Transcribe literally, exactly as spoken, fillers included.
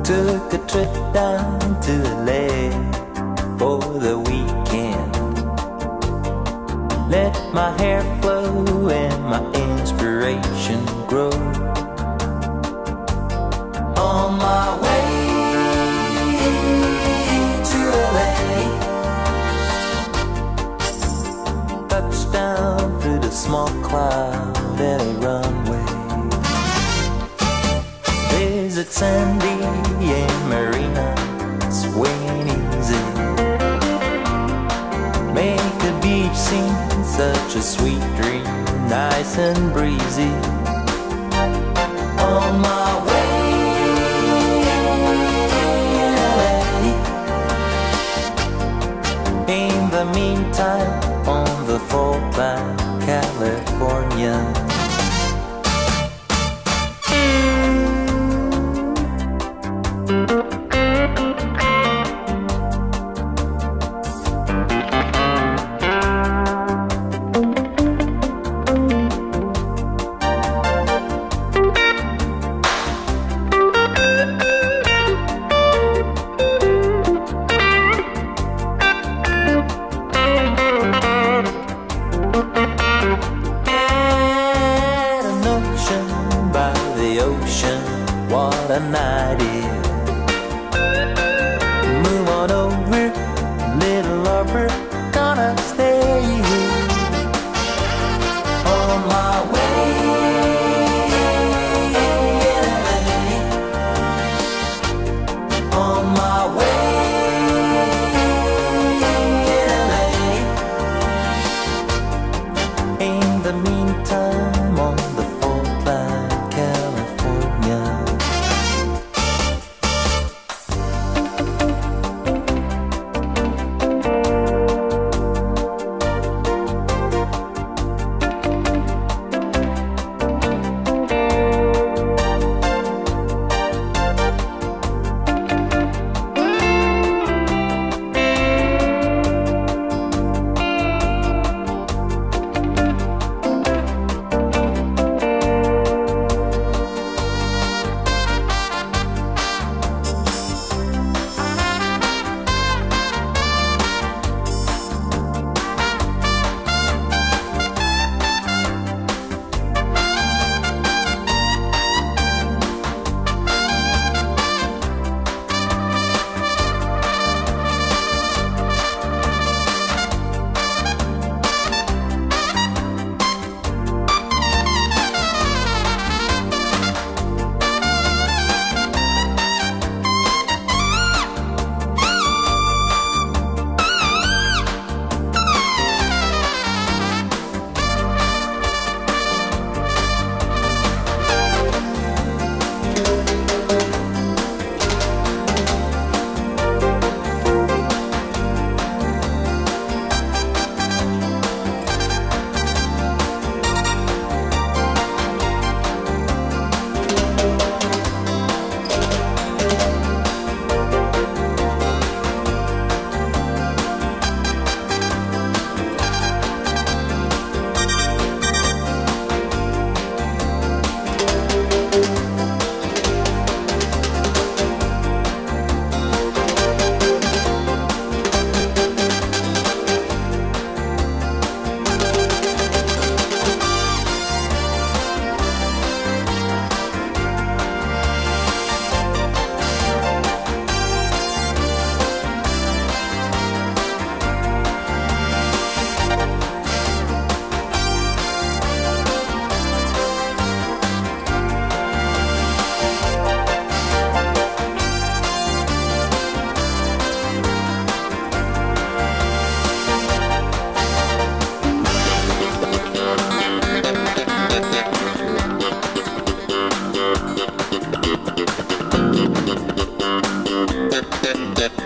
Took a trip down to L A for the weekend. Let my hair flow and my inspiration grow. On my way to L A, touchdown through the small cloud at a runway. Visit Sandy and Marina, swinging easy. Make the beach seem such a sweet dream, nice and breezy. On my way in L A. In the meantime, on the fault line, California. What a night is. Move on over, little lover, gonna stay here. On my way in L A. On my way in L A. In the meantime, on the fault line, California. that